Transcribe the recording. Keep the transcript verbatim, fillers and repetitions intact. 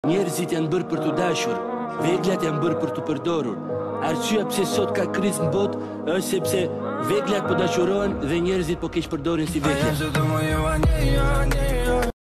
Njerëzit janë bërë për të dashur, veglat janë bërë për të përdorur. Arsyeja pse sot ka krizë në botë është sepse veglat po dashurohen dhe njerëzit po keq përdorin si vegla.